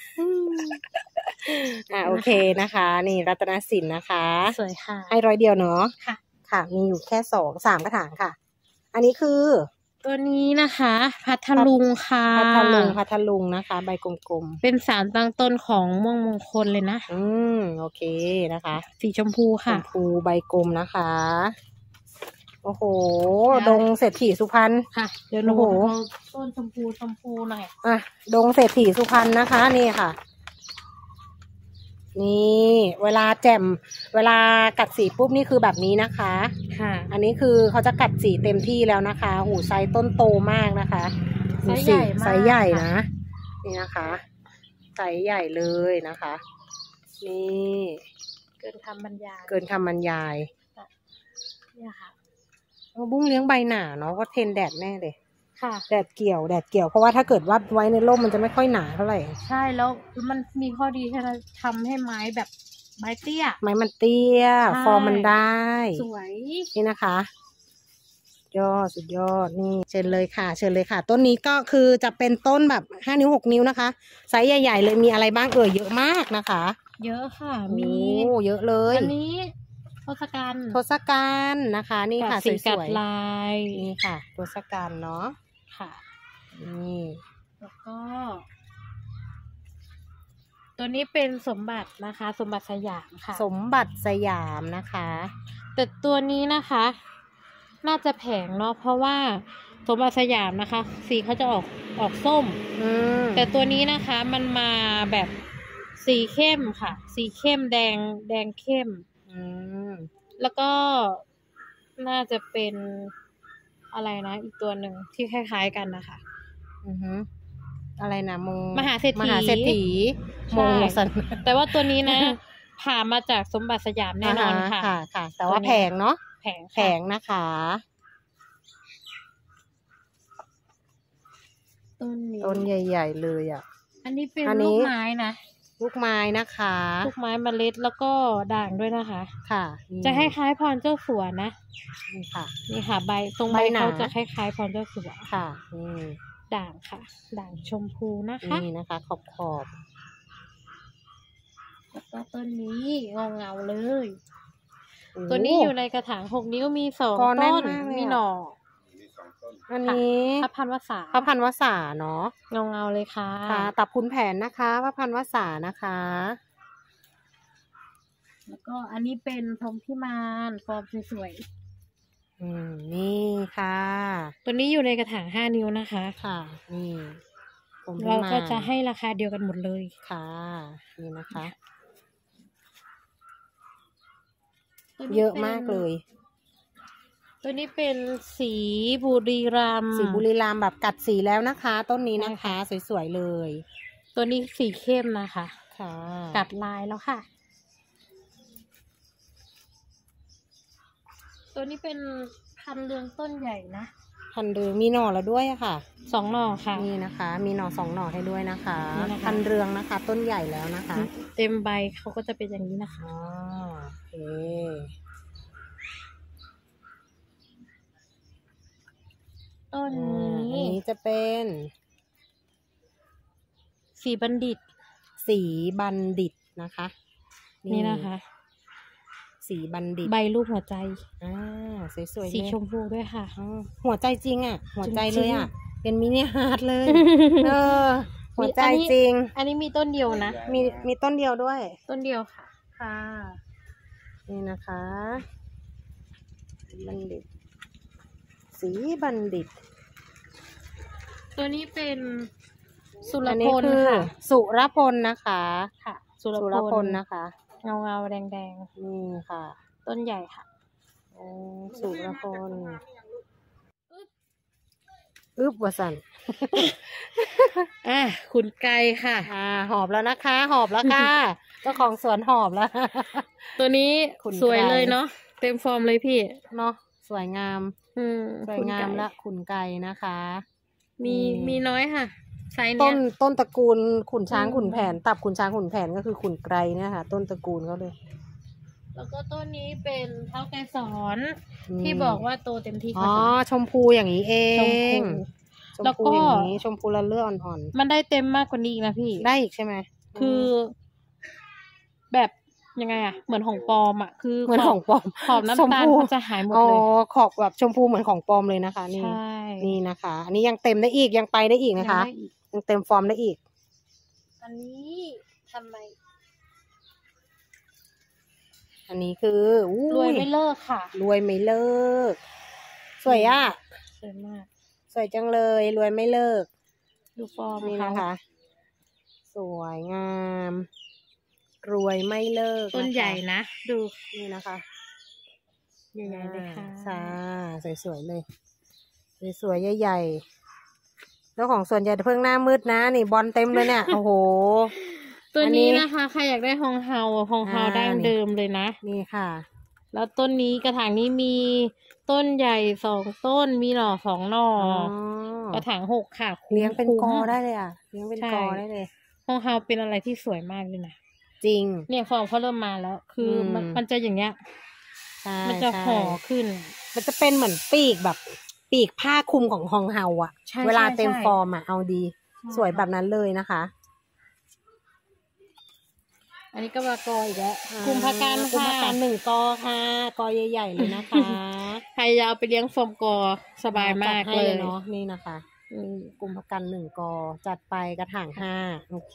อ่าโอเคนะคะนี่รัตนศิลป์นะคะสวยค่ะให้ร้อยเดียวเนาะค่ะค่ะมีอยู่แค่สองสามกระถางค่ะอันนี้คือตัวนี้นะคะพัทลุงค่ะพัทลุงพัทลุงนะคะใบกลมๆเป็นสารตั้งต้นของม่วงมงคลเลยนะอืมโอเคนะคะสีชมพูค่ะชมพูใบกลมนะคะโอ้โหดงเศรษฐีสุพรรณค่ะเดี๋ยวโอ้โหต้นชมพูชมพูหน่อยอ่ะดงเศรษฐีสุพรรณนะคะนี่ค่ะนี่เวลาแจ่มเวลากัดสีปุ๊บนี่คือแบบนี้นะคะค่ะอันนี้คือเขาจะกัดสีเต็มที่แล้วนะคะหูไซส์ต้นโตมากนะคะไซส์ใหญ่ไซส์ใหญ่นะนี่นะคะไซส์ใหญ่เลยนะคะนี่เกินคำบรรยายเกินคำบรรยายเนี่ยค่ะบุ้งเลี้ยงใบหนาเนาะก็เทนแดดแน่เลยค่ะแดดเกี่ยวแดดเกี่ยวเพราะว่าถ้าเกิดว่าไว้ในร่มมันจะไม่ค่อยหนาเท่าไหร่ใช่แล้วมันมีข้อดีที่เราทำให้ไม้แบบไม้เตี้ยไม้มันเตี้ยฟอร์มมันได้สวยนี่นะคะยอดสุดยอดนี่เชิญเลยค่ะเชิญเลยค่ะต้นนี้ก็คือจะเป็นต้นแบบห้านิ้วหกนิ้วนะคะไซส์ใหญ่ๆเลยมีอะไรบ้างเอ่ยเยอะมากนะคะเยอะค่ะมีโอ้เยอะเลยอันนี้ทศกัณฐ์ทศกัณฐ์นะคะนี่ค่ะสวยๆลายนี่ค่ะทศกัณฐ์เนาะค่ะนี่แล้วก็ ตัวนี้เป็นสมบัตินะคะ สมบัติสยามค่ะสมบัติสยามนะคะแต่ตัวนี้นะคะ น่าจะแพงเนาะเพราะว่าสมบัติสยามนะคะ สีเขาจะออกออกส้มแต่ตัวนี้นะคะมันมาแบบสีเข้มค่ะ สีเข้มแดงแดงเข้มแล้วก็น่าจะเป็นอะไรนะอีกตัวหนึ่งที่คล้ายๆกันนะคะอือฮึอะไรนะมงมหาเศรษฐีมหาเศรษฐีมงสันแต่ว่าตัวนี้นะผ่ามาจากสมบัติสยามแน่นอนค่ะค่ะค่ะแต่ว่าแพงเนาะแพงแพงนะคะต้นนี้ต้นใหญ่ๆเลยอ่ะอันนี้เป็นลูกไม้นะลูกไม้นะคะลูกไม้เมล็ดแล้วก็ด่างด้วยนะคะค่ะจะคล้ายๆพรเจ้าสัวนะนี่ค่ะนี่ค่ะใบตรงใบเขาจะคล้ายๆพรเจ้าสัวค่ะนี่ด่างค่ะด่างชมพูนะคะนี่นะคะขอบขอบแล้วก็ต้นนี้เงาเงาเลยตัวนี้อยู่ในกระถางหกนิ้วมีสองต้นมีหน่ออันนี้พระพันวษาพระพันวษาเนาะเงาเงาเลยค่ะค่ะตับคุณแผนนะคะพระพันวษานะคะแล้วก็อันนี้เป็นพรหมพิมานฟอร์มสวยๆอืมนี่ค่ะตัวนี้อยู่ในกระถางห้านิ้วนะคะค่ะนี่เราก็จะให้ราคาเดียวกันหมดเลยค่ะนี่นะคะเยอะมากเลยตัวนี้เป็นสีบุรีรัมย์สีบุรีรัมย์แบบกัดสีแล้วนะคะต้นนี้นะคะสวยๆเลยตัวนี้สีเข้มนะคะค่ะกัดลายแล้วค่ะตัวนี้เป็นพันเรืองต้นใหญ่นะพันเรืองมีหน่อแล้วด้วยค่ะสองหน่อค่ะนี่นะคะมีหน่อสองหน่อให้ด้วยนะคะพันเรืองนะคะต้นใหญ่แล้วนะคะเต็มใบเขาก็จะเป็นอย่างนี้นะคะโอเคต้นนี้นี้จะเป็นสีบัณฑิตสีบัณฑิตนะคะนี่นะคะสีบัณฑิตใบรูปหัวใจอ่าสวยๆสีชมพูด้วยค่ะหัวใจจริงอ่ะหัวใจเลยอ่ะเป็นมินิฮาร์ทเลยเออหัวใจจริงอันนี้มีต้นเดียวนะมีมีต้นเดียวด้วยต้นเดียวค่ะค่ะนี่นะคะบัณฑิตสีบัณฑิตตัวนี้เป็นสุรพลค่ะสุรพลนะคะค่ะสุรพลนะคะเงาเงาแดงแดงนี่ค่ะต้นใหญ่ค่ะโอ้สุรพลอึบวสันอ่ะขุนไก่ค่ะอ่าหอบแล้วนะคะหอบแล้วค่ะเจ้าของสวนหอบแล้วตัวนี้สวยเลยเนาะเต็มฟอร์มเลยพี่เนาะสวยงามสวยงามและขุนไก่นะคะมีมีน้อยค่ะไซส์เนี้ยต้นต้นตระกูลขุนช้างขุนแผนตับขุนช้างขุนแผนก็คือขุนไกรเนี่ยค่ะต้นตระกูลเขาเลยแล้วก็ต้นนี้เป็นเท้าไกรสอนที่บอกว่าโตเต็มที่อ๋อชมพูอย่างนี้เองแล้วก็อย่างนี้ชมพูละเลือดอ่อนๆมันได้เต็มมากกว่านี้อีกนะพี่ได้อีกใช่ไหมคือแบบยังไงอะเหมือนของปลอมอะคือเหมือนของปลอมขอบน้ำตาลมันจะหายหมดเลยอ๋อขอบแบบชมพูเหมือนของปลอมเลยนะคะนี่นี่นะคะอันนี้ยังเต็มได้อีกยังไปได้อีกนะคะยังเต็มฟอร์มได้อีกอันนี้ทำไมอันนี้คือรวยไม่เลิกค่ะรวยไม่เลิกสวยอ่ะสวยมากสวยจังเลยรวยไม่เลิกดูฟอร์มนี่นะคะสวยงามรวยไม่เลิกต้นใหญ่นะดูนี่นะคะใหญ่ๆเลยค่ะค่ะสวยๆเลยสวยๆใหญ่ๆแล้วของส่วนใหญ่เพิ่งหน้ามืดนะนี่บอลเต็มเลยเนี่ยโอ้โหตัวนี้นะคะใครอยากได้ฮองเฮาฮองเฮาดั้งเดิมเลยนะนี่ค่ะแล้วต้นนี้กระถางนี้มีต้นใหญ่สองต้นมีหน่อสองหน่อกระถางหกค่ะเลี้ยงเป็นกอได้เลยอ่ะเลี้ยงเป็นกอได้เลยฮองเฮาเป็นอะไรที่สวยมากเลยนะจริงเนี่ยฟอร์มเขาเริ่มมาแล้ว คือมันมันจะอย่างเงี้ยมันจะห่อขึ้นมันจะเป็นเหมือนปีกแบบปีกผ้าคลุมของฮองเฮาอ่ะเวลาเต็มฟอร์มอ่ะเอาดีสวยแบบนั้นเลยนะคะอันนี้ก็มากออีกแล้วกุมภาพันธ์กุมภาพันธ์หนึ่งกอค่ะกอใหญ่ๆเลยนะคะใครจะเอาไปเลี้ยงฟอร์มกอสบายมากเลยเนาะนี่นะคะกุมภาพันธ์หนึ่งกอจัดไปกระถางห้าโอเค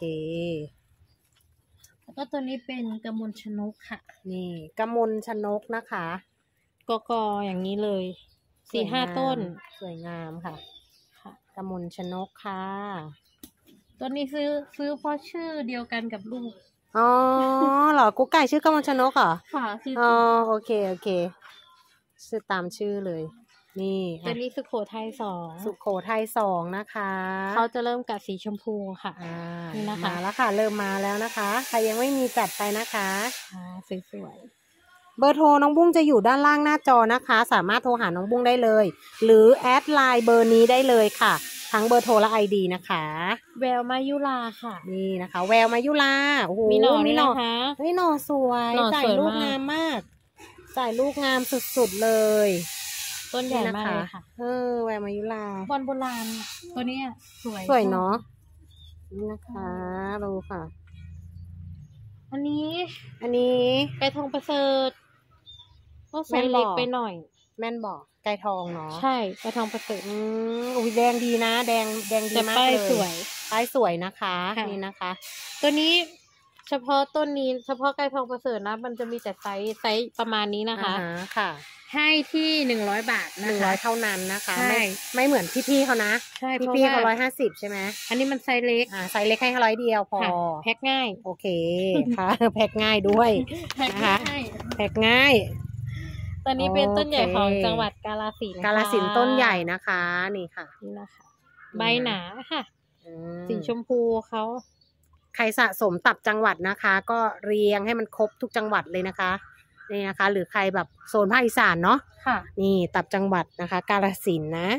แล้วก็ตัวนี้เป็นกระมวลชนกค่ะนี่กระมวลชนกนะคะกอกออย่างนี้เลยสี่ห้าต้นสวยงามค่ะค่ะกระมวลชนกค่ะตัวนี้ซื้อซื้อเพราะชื่อเดียวกันกับลูกอ๋อเหรอกุ๊กไก่ชื่อกระมวลชนกเหรอค่ะชื่ออ๋อโอเคโอเคชื่อตามชื่อเลยนี่ตัวนี้สุโขทัยสองสุโขทัยสองนะคะเขาจะเริ่มกับสีชมพูค่ะอ่านี่นะคะมาแล้วค่ะเริ่มมาแล้วนะคะใครยังไม่มีจัดไปนะคะอ่าสวยๆเบอร์โทรน้องบุ้งจะอยู่ด้านล่างหน้าจอนะคะสามารถโทรหาน้องบุ้งได้เลยหรือแอดไลน์เบอร์นี้ได้เลยค่ะทั้งเบอร์โทรและไอดีนะคะแววมายุราค่ะนี่นะคะแววมายุราโอ้โหมีหน่อมีหน่อคะมีหน่อสวยจ่ายลูกงามมากจ่ายลูกงามสุดๆเลยต้นใหญ่มากเลยค่ะเออแววมายุราบอลโบราณตัวนี้สวยสวยเนาะนี่นะคะดูค่ะอันนี้อันนี้ไก่ทองประเสริฐก็ไซส์เล็กไปหน่อยแม่นบอกไก่ทองเนาะใช่ไก่ทองประเสริฐอืมอุ้ยแดงดีนะแดงแดงดีมากเลยสวยป้ายสวยนะคะนี่นะคะตัวนี้เฉพาะต้นนี้เฉพาะไก่ทองประเสริฐนะมันจะมีแต่ไซส์ไซส์ประมาณนี้นะคะค่ะให้ที่หนึ่งร้อยบาทนะคะหนึ่งร้อยเท่านั้นนะคะไม่ไม่เหมือนพี่ๆเขานะใช่พี่ๆเขาร้อยห้าสิบใช่ไหมอันนี้มันไซส์เล็กอ่าไซส์เล็กให้ร้อยเดียวพอแพ็คง่ายโอเคค่ะแพ็คง่ายด้วยนะคะแพ็คง่ายตอนนี้เป็นต้นใหญ่ของจังหวัดกาฬสินธุ์กาฬสินธุ์ต้นใหญ่นะคะนี่ค่ะนี่นะคะใบหนาค่ะสีชมพูเขาใครสะสมตับจังหวัดนะคะ ก็เรียงให้มันครบทุกจังหวัดเลยนะคะนี่นะคะหรือใครแบบโซนภาคอีสานเนาะค่ะนี่ตับจังหวัดนะคะกาฬสินธุ์นะ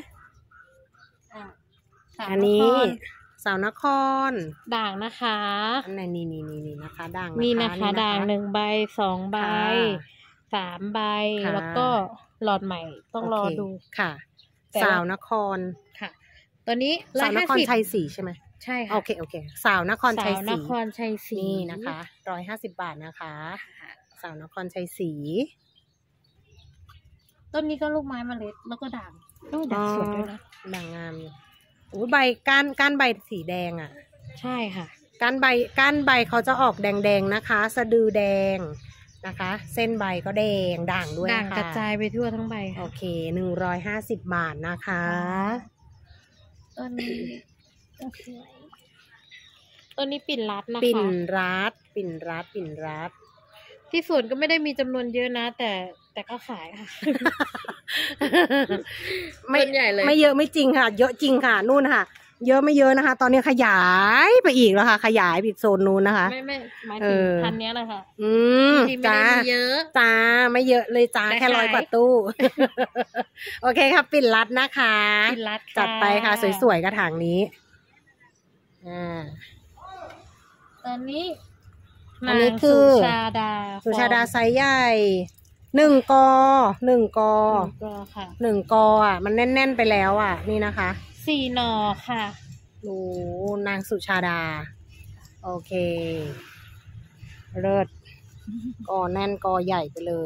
อันนี้สาวนครด่างนะคะอันไหนนี่นี่นี่นี่นะคะด่างนี่นะคะด่างหนึ่งใบสองใบสามใบแล้วก็หลอดใหม่ต้องรอดูค่ะสาวนครค่ะตัวนี้สาวนครชัยศรีใช่ไหมใช่ค่ะโอเคโอเคสาวนครชัยศรีสาวนครชัยศรีนี่นะคะร้อยห้าสิบบาทนะคะสาวนครชัยศรีต้นนี้ก็ลูกไม้เมล็ดแล้วก็ด่างต้นด่างสวยด้วยนะด่างงามอยู่โอ้ใบก้านก้านใบสีแดงอ่ะใช่ค่ะก้านใบก้านใบเขาจะออกแดงๆนะคะสะดือแดงนะคะเส้นใบก็แดงด่างด้วยด่างกระจายไปทั่วทั้งใบโอเคหนึ่งร้อยห้าสิบบาทนะคะต้นนี้ต้นนี้ปิ่นรัดนะคะปิ่นรัดปิ่นรัดปิ่นรัดที่สวนก็ไม่ได้มีจำนวนเยอะนะแต่แต่ก็ขายค่ะไม่ใหญ่เลยไม่เยอะไม่จริงค่ะเยอะจริงค่ะนู่นค่ะเยอะไม่เยอะนะคะตอนนี้ขยายไปอีกแล้วค่ะขยายไปอีกโซนนู้นนะคะไม่ไม่หมายถึงพันนี้แหละค่ะอืมจ้าเยอะจ้าไม่เยอะเลยจ้าแค่ร้อยกว่าตู้โอเคค่ะปิ่นรัดนะคะปิ่นรัดจัดไปค่ะสวยๆกระถางนี้อ่าตอนนี้อันนี้คือสุชาดาสุชาดาไซส์ใหญ่หนึ่งกอหนึ่งกอหนึ่งกออ่ะมันแน่นๆไปแล้วอ่ะนี่นะคะสี่หน่อค่ะดูนางสุชาดาโอเคเลิศกอแน่นกอใหญ่ไปเลย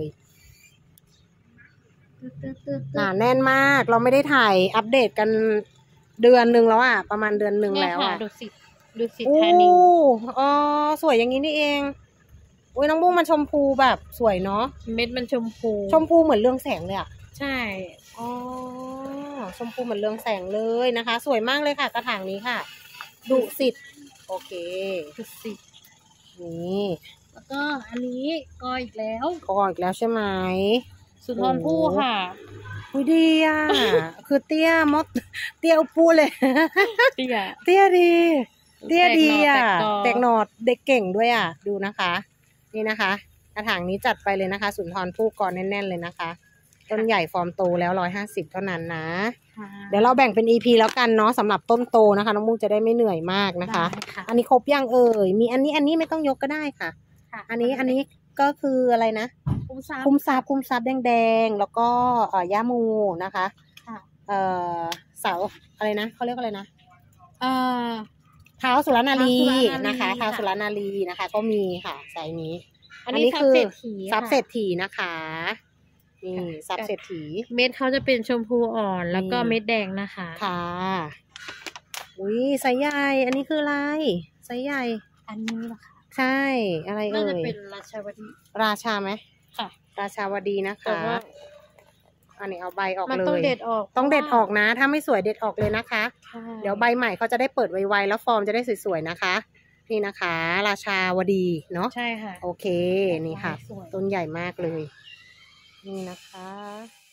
หนาแน่นมากเราไม่ได้ถ่ายอัปเดตกันเดือนหนึ่งแล้วอ่ะประมาณเดือนหนึ่งแล้วอ่ะดูสิดูสิธานีอ๋อสวยอย่างนี้นี่เองอุ้ยน้องบุ้งมันชมพูแบบสวยเนาะเม็ดมันชมพูชมพูเหมือนเรืองแสงเลยอ่ะใช่อ๋อชมพูเหมือนเรืองแสงเลยนะคะสวยมากเลยค่ะกระถางนี้ค่ะดุสิตโอเคดุสิตนี่แล้วก็อันนี้กออีกแล้วกออีกแล้วใช่ไหมสุนทรภู่ค่ะอุ้ยดีอ่ะคือเตี้ยมดเตี้ยอุปูเลยเตี้ยเตี้ยดีเตี้ยดีอ่ะแตแตกกหหน่นออดเด็กเก่งด้วยอ่ะดูนะคะ นี่นะคะกระถางนี้จัดไปเลยนะคะ สุนทรภู่กรแน่นๆเลยนะคะต้นใหญ่ฟอร์มโตแล้วร้อยห้าสิบเท่านั้นนะเดี๋ยวเราแบ่งเป็น อี พี แล้วกันเนาะสำหรับต้นโตนะคะน้องมุกจะได้ไม่เหนื่อยมากนะคะค่ะอันนี้ครบยังเอ่ยมีอันนี้อันนี้ไม่ต้องยกก็ได้ค่ะค่ะอันนี้อันนี้ก็คืออะไรนะคุ้มซับคุ้มซับคุ้มซับแดงๆแล้วก็เอ่อย่ามูนะคะค่ะเอ่อเสาอะไรนะเขาเรียกอะไรนะเอ่อเท้าสุรนารีเท้าสุรนารีนะคะเท้าค่ะสุรนารีนะคะ ก็มีค่ะไซส์นี้อันนี้ซับเศรษฐีซับค่ะเศรษฐีนะคะนี่ซับเศรษฐีเม็ดเขาจะเป็นชมพูอ่อนแล้วก็นี่เม็ดแดงนะคะค่ะอุ้ยไซส์ใหญ่อันนี้คืออะไรไซส์ใหญ่อันนี้เหรอคะใช่อะไรน่าเอ่จะยเป็นราชาวดีราชาไหมค่ะราชาวดีนะแต่คะว่าอันนี้เอาใบออกมันเลยต้องเด็ดออกต้องเด็ดออกนะ ถ้าไม่สวยเด็ดออกเลยนะคะใช่เดี๋ยวใบใหม่เขาจะได้เปิดไวๆแล้วฟอร์มจะได้สวยๆนะคะ นี่นะคะ ราชาวดีเนาะใช่ค่ะโอเคนี่ค่ะสวยต้นใหญ่มากเลย นี่นะคะ